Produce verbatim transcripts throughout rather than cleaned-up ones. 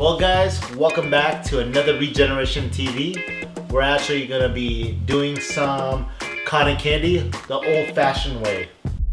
Well guys, welcome back to another Regeneration T V. We're actually gonna be doing some cotton candy the old-fashioned way.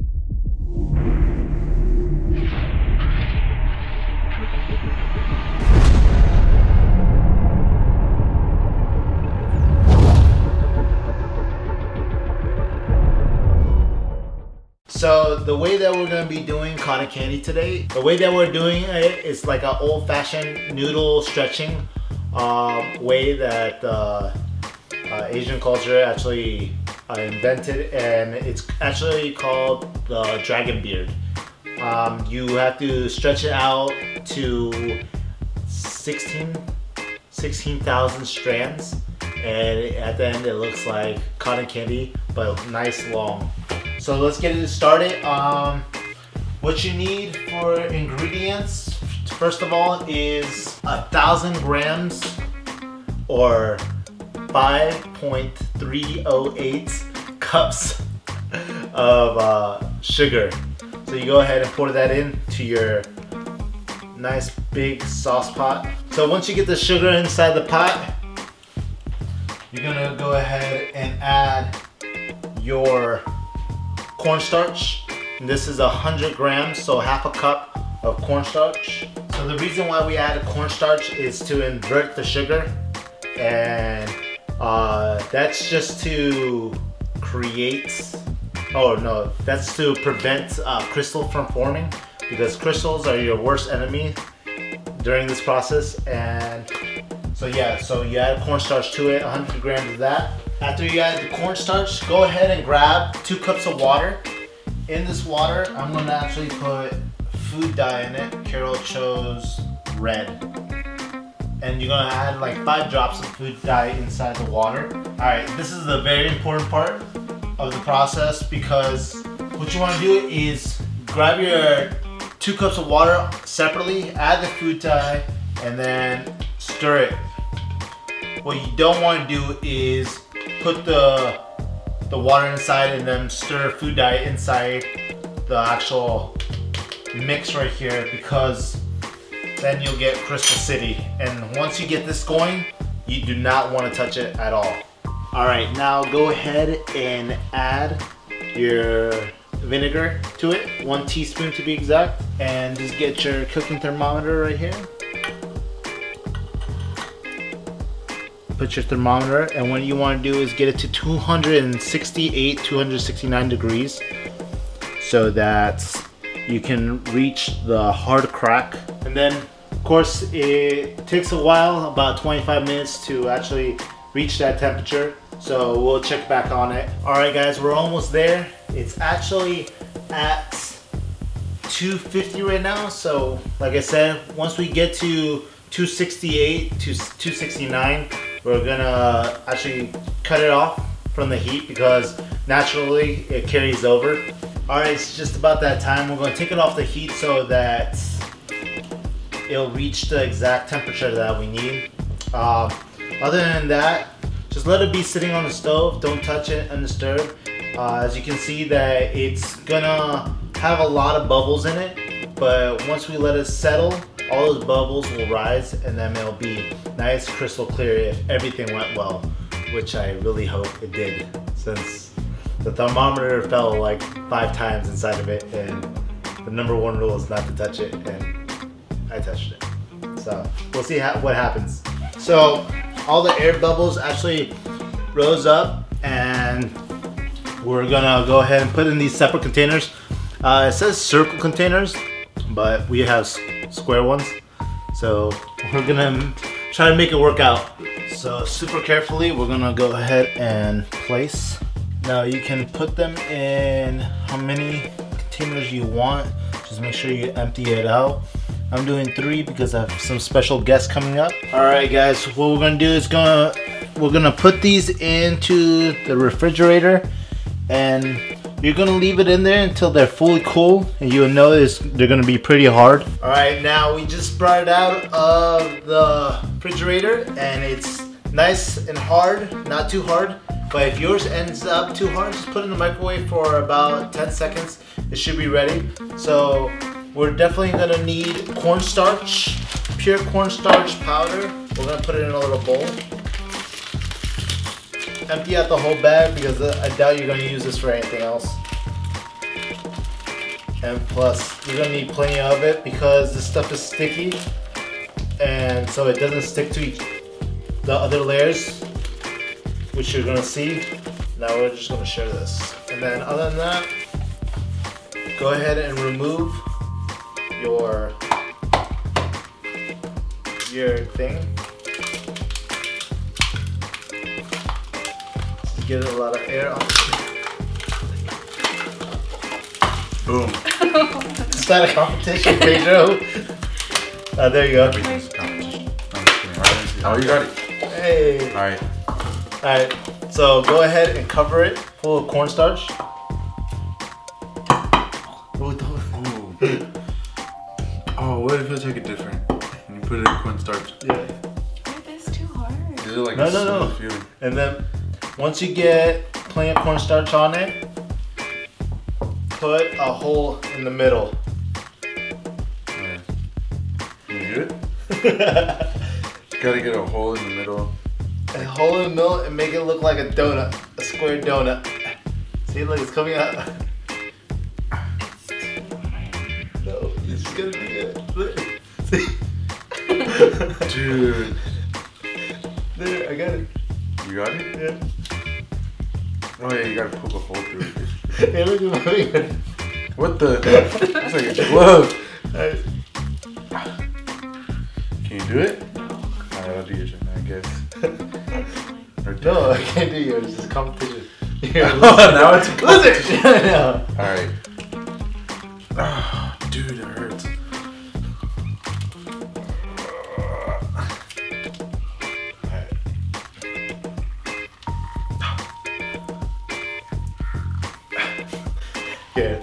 So the way that we're going to be doing cotton candy today, the way that we're doing it is like an old-fashioned noodle stretching um, way that uh, uh, Asian culture actually uh, invented, and it's actually called the dragon beard. Um, you have to stretch it out to sixteen thousand strands, and at the end it looks like cotton candy, but nice long. So let's get it started. Um, what you need for ingredients, first of all, is a thousand grams or five point three oh eight cups of uh, sugar. So you go ahead and pour that into your nice big sauce pot. So once you get the sugar inside the pot, you're gonna go ahead and add your cornstarch. This is a hundred grams, so half a cup of cornstarch. So the reason why we add cornstarch is to invert the sugar, and uh, that's just to create, oh no, that's to prevent uh, crystal from forming, because crystals are your worst enemy during this process. And so yeah, so you add cornstarch to it, one hundred grams of that. After you add the cornstarch, go ahead and grab two cups of water. In this water, I'm gonna actually put food dye in it. Carol chose red. And you're gonna add like five drops of food dye inside the water. All right, this is the very important part of the process, because what you wanna do is grab your two cups of water separately, add the food dye, and then stir it. What you don't wanna do is put the the water inside and then stir food dye inside the actual mix right here, because then you'll get crystal city. And once you get this going, you do not want to touch it at all. All right, now go ahead and add your vinegar to it, one teaspoon to be exact, and just get your cooking thermometer right here. Put your thermometer, and what you want to do is get it to two hundred sixty-eight, two hundred sixty-nine degrees, so that you can reach the hard crack. And then of course it takes a while, about twenty-five minutes, to actually reach that temperature, so we'll check back on it. All right guys, we're almost there. It's actually at two fifty right now, so like I said, once we get to two sixty-eight to two sixty-nine, we're gonna actually cut it off from the heat, because naturally it carries over. All right, it's just about that time. We're gonna take it off the heat so that it'll reach the exact temperature that we need. Uh, other than that, just let it be sitting on the stove. Don't touch it undisturbed. Uh, as you can see that it's gonna have a lot of bubbles in it, but once we let it settle, all those bubbles will rise, and then it'll be nice crystal clear if everything went well, which I really hope it did, since the thermometer fell like five times inside of it, and the number one rule is not to touch it, and I touched it. So we'll see how, what happens. So all the air bubbles actually rose up, and we're gonna go ahead and put in these separate containers. Uh, it says circle containers, but we have square ones, so we're gonna try to make it work out. So super carefully, we're gonna go ahead and place. Now you can put them in how many containers you want. Just make sure you empty it out. I'm doing three because I have some special guests coming up. All right guys, what we're gonna do is gonna we're gonna put these into the refrigerator, and you're gonna leave it in there until they're fully cool, and you'll notice they're gonna be pretty hard. All right, now we just brought it out of the refrigerator, and it's nice and hard, not too hard. But if yours ends up too hard, just put it in the microwave for about ten seconds. It should be ready. So we're definitely gonna need cornstarch, pure cornstarch powder. We're gonna put it in a little bowl. Empty out the whole bag because I doubt you're gonna use this for anything else. And plus, you're gonna need plenty of it because this stuff is sticky, and so it doesn't stick to each, the other layers, which you're gonna see. Now we're just gonna share this. And then other than that, go ahead and remove your your thing. Just get a lot of air on. Boom. It's not a competition, Pedro. Uh, there you go. Oh, you got it. Hey. All right. All right. So go ahead and cover it full of cornstarch. Oh, oh, what if I take it different? And you put it in cornstarch. Yeah. That's too hard. Is it like no, a no, no. feeling? And then once you get plenty of cornstarch on it, put a hole in the middle. Yeah. Can you do it? You gotta get a hole in the middle. A hole in the middle and make it look like a donut, a square donut. See, look, it's coming out. No, it's gonna be good. Look. See? Dude. There, I got it. You got it? Yeah. Oh yeah, you gotta poke a hole through it. Hey, look at my finger. What the? It's like a glove. Right. Can you do it? Alright, I'll do yours, I guess. No, I can't do yours. It's a competition. Here, Oh, now it's a competition. No. Alright. Oh, dude, it hurts. Here.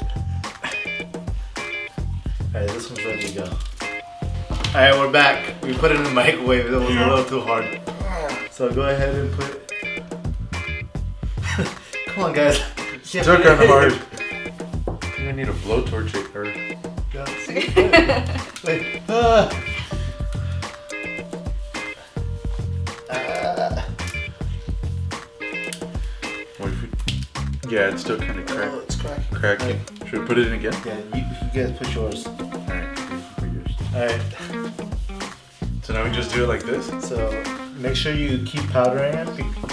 Alright, this one's ready to go. Alright, we're back. We put it in the microwave. It was Yeah. a little too hard. So go ahead and put it. Come on, guys. Still kind of hard. You need a blowtorch it or. Yeah, see? Wait. Ah. Ah. What if you... Yeah, it's still kind of crack Oh, it's cracking. cracking. Should we put it in again? Yeah, you, you guys put yours. Alright, you put yours. Alright. So now we just do it like this? So make sure you keep powdering it.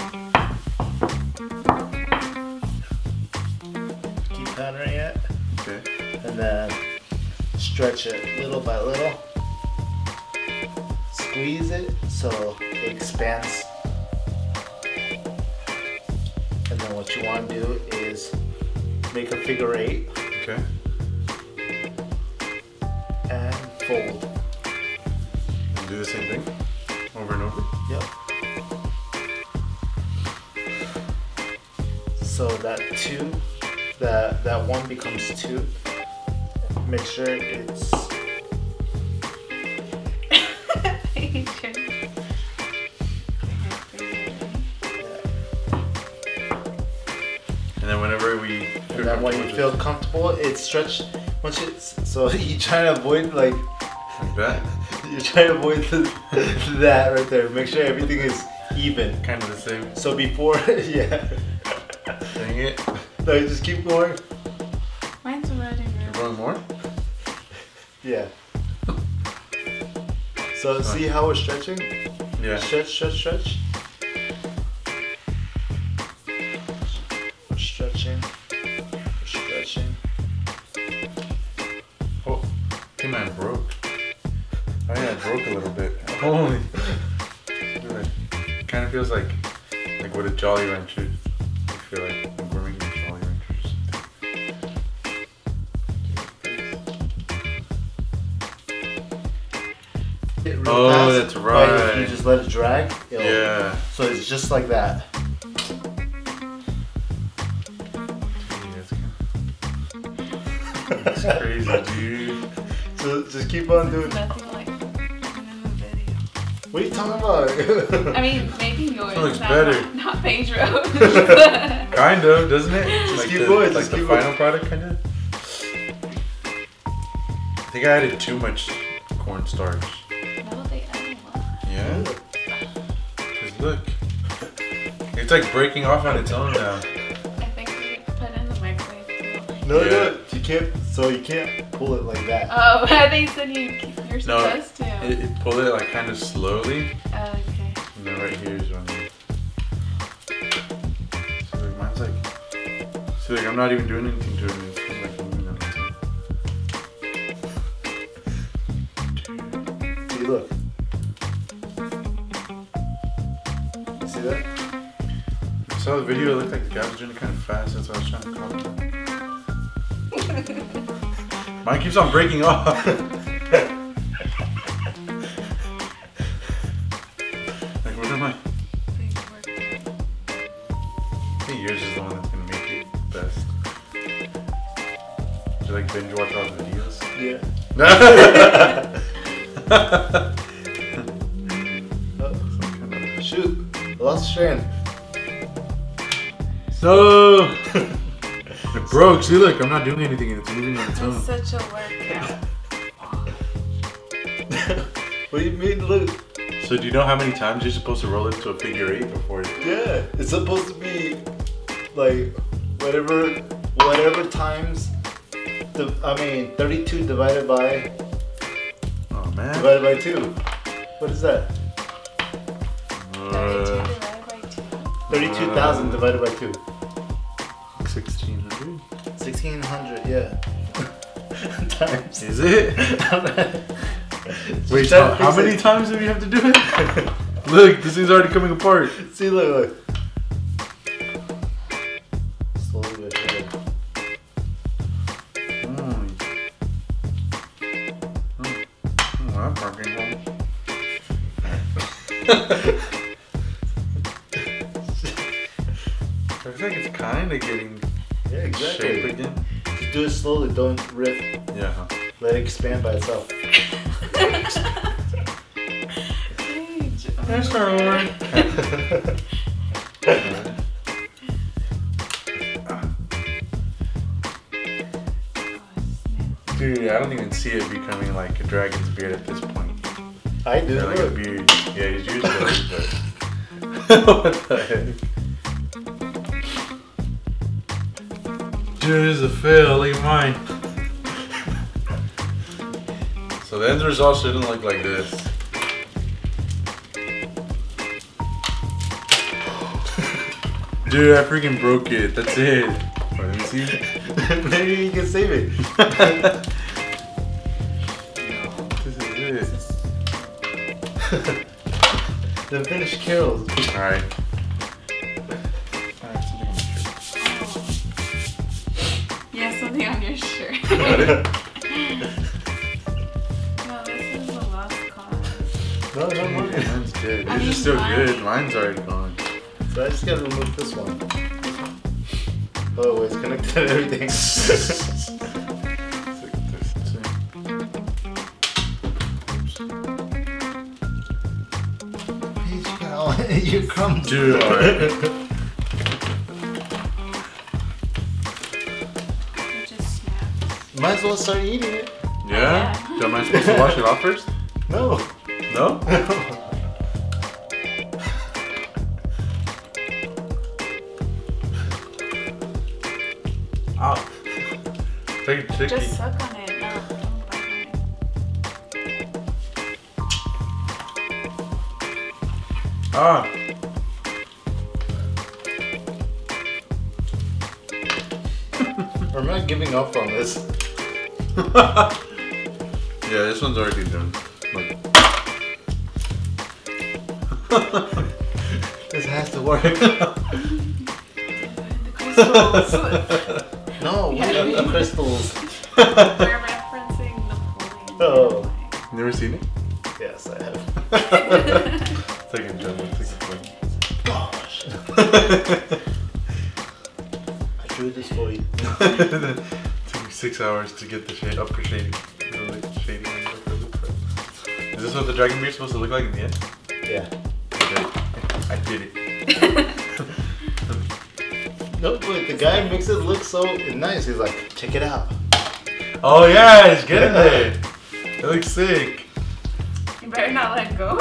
Keep powdering it. Okay. And then stretch it little by little. Squeeze it so it expands. And then what you want to do is make a figure eight Okay. and fold. And do the same thing over and over? Yep. So that two, that that one becomes two. Make sure it's And then whenever we and then when you feel comfortable, it's stretched. Once it's so you try to avoid like like that, you're trying to avoid the, that right there. Make sure everything is even. kind of the same. So before, yeah. Dang it. No, you just keep going. Mine's already You're ready. going more? Yeah. So see how we're stretching? Yeah. Stretch, stretch, stretch. We're stretching. We're stretching. Oh, I think mine broke. Oh yeah, it broke a little bit. Holy. It kind of feels like like what a Jolly Rancher. I feel like like we're making Jolly Ranchers. It real Oh, fast, that's but right. if you just let it drag, it'll, Yeah. so it's just like that. That's crazy, dude. So just keep on doing. Nothing like in the video. What are you talking about? I mean, maybe yours. That looks not, better. Not, not Pedro. Kind of, doesn't it? Just like keep the, going, Like just the keep final going. product, kind of. think I added too much cornstarch. No, they add a lot. Yeah? Cause look. It's like breaking off on its own now. I think we put it in the microwave. No, Yeah. no, you can't. So you can't pull it like that. Oh, I think you said you, you're No, supposed to. It, it pulled it like kind of slowly. Oh, okay. And then right here is when you... So like mine's like... See, like I'm not even doing anything to it. It's just like moving on its own. See, look. You see that? I saw the video, it looked like the guy was doing it kind of fast. That's what I was trying to call it. Mine keeps on breaking off. Like, what am I? Big work. I think yours is the one that's gonna make it best. Do you like binge watch all the videos? Yeah. Oh, shoot. I lost a strand. No! It broke. See, look, I'm not doing anything and it's moving on its own. That's such a workout. What do you mean, look? So, do you know how many times you're supposed to roll it into a figure eight before it? Yeah, it's supposed to be like whatever, whatever times. The, I mean, thirty-two divided by Oh, man. divided by two. What is that? thirty-two Uh, divided by two. Thirty-two thousand divided by two. sixteen hundred? Sixteen hundred, yeah. Times. Is it? Wait, Try so to how fix many it. times do we have to do it? Look, this thing's already coming apart. See, look, look. Slowly but surely. Oh, oh, that's working. Looks like it's kind of getting Yeah, exactly. shape again. Just do it slowly, don't riff. Yeah. Huh? Let it expand by itself. Paige, oh That's my our God. one. Dude, I don't even see it becoming like a dragon's beard at this point. I do. Or like a Look. beard. Yeah, he's used to it, but... What the heck? Dude, this is a fail. Look at mine. So the end result shouldn't look like this. Dude, I freaking broke it. That's it. Wait, let me see. Maybe you can save it. This is it. Then finish Carol's. Alright. Yeah, something on your shirt. Got it? No, this is a lost cause. No, no, Dude, mine. mine's dead. I Yours mean, is still mine- good. Mine's already gone. So I just gotta remove this one. Oh, it's connected to everything. Peach, you got all your crumbs. Dude, alright. You just snapped. Might as well start eating it. Yeah? So am I supposed to wash it off first? No. No? Ow. Take a chicky. Just suck on it. No, don't bite on it. Ah. I'm not giving up on this. Yeah, this one's already done. Look. This has to work. The crystals. No, we Yeah. don't need crystals. We're referencing Napoleon. Oh. Never seen it? Yes, I have. It's like a joke. It's like a Gosh. I drew this for you. funny. It took me six hours to get the shade upper shading. The like shading on the upper. Is this what the dragon beard's supposed to look like in the end? Yeah. I did it. No, but the guy makes it look so nice. He's like, check it out. Oh yeah, it's getting there. It looks sick. You better not let go.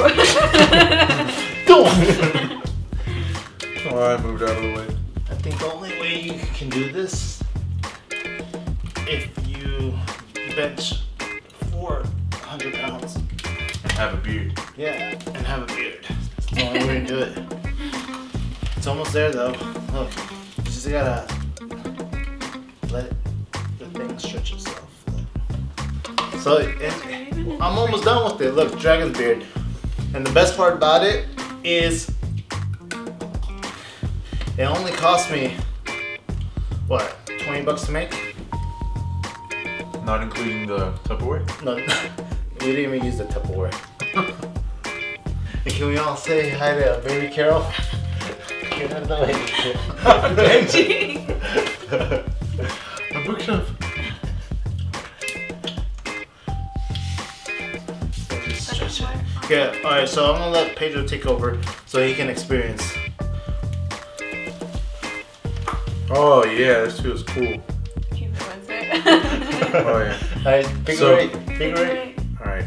Don't. Oh, I moved out of the way. I think the only way you can do this if you bench four hundred pounds. And have a beard. Yeah, and have a beard. That's the only way to do it. It's almost there though. Look, you just gotta let the thing stretch itself. So and I'm almost done with it. Look, dragon's beard. And the best part about it is it only cost me what, twenty bucks to make? Not including the Tupperware? No, we didn't even use the Tupperware. And can we all say hi to baby Carol? Get out of the way. A bookshelf. Stretch it. Yeah, alright, so I'm gonna let Pedro take over so he can experience. Oh yeah, this feels cool. Keep it with it. Oh yeah. Alright, figure So- eight, figure eight, Alright.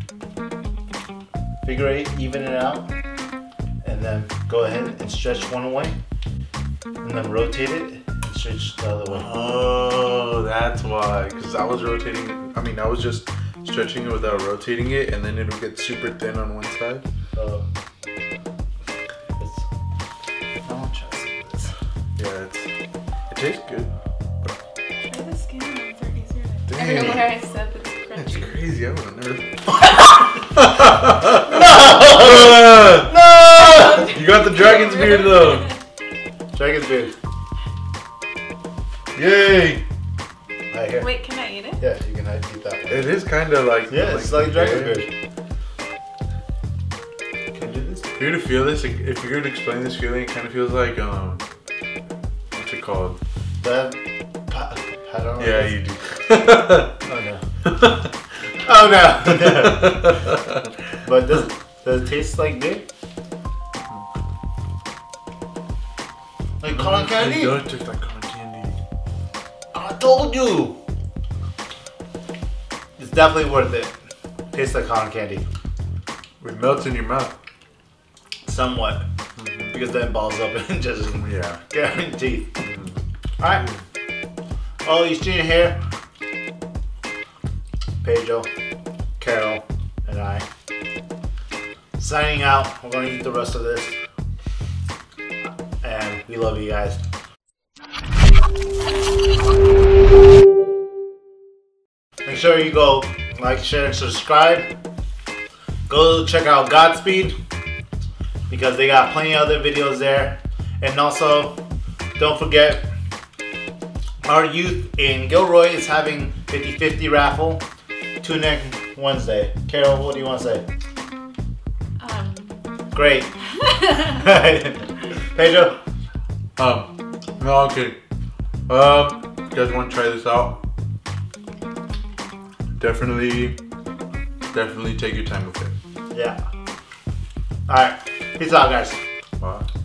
figure eight, even it out. And then go ahead and stretch one away. And then rotate it and stretch the other way. Oh, that's why. Because I was rotating, I mean, I was just stretching it without rotating it, and then it would get super thin on one side. So, it's, I want to try some of this. Yeah, it's, it tastes good. Try the skin ones, they're easier to. I Dang. don't know where I said that's It's crunchy. crazy. I would have never. No! No! You got the dragon's beard though. Dragon's beard. Yay! Right here. Wait, can I eat it? Yeah, you can eat that one. It is kind of like. Yeah, it's like dragon's yeah. beard. Can you do this? If you were to feel this, if you were to explain this feeling, it kind of feels like um, what's it called? That, pa- I don't know. Yeah, you do. Oh no. Oh no. But does does it taste like beer? Like cotton candy? It does taste like cotton candy. I told you. It's definitely worth it. Tastes like cotton candy. It melts in your mouth. Somewhat. Because then it balls up and just Yeah. guaranteed. Alright. Oh, you seen here? Pedro, Carol, and I. Signing out. We're gonna eat the rest of this. And we love you guys. Make sure you go like, share, and subscribe. Go check out Godspeed because they got plenty of other videos there. And also, don't forget, our youth in Gilroy is having fifty fifty raffle. Tune in Wednesday. Carol, what do you want to say? Um. Great. Pedro? Um, no, I'm kidding. Um, you guys want to try this out? Definitely, definitely take your time with it. Yeah. Alright. Peace out, guys. Bye.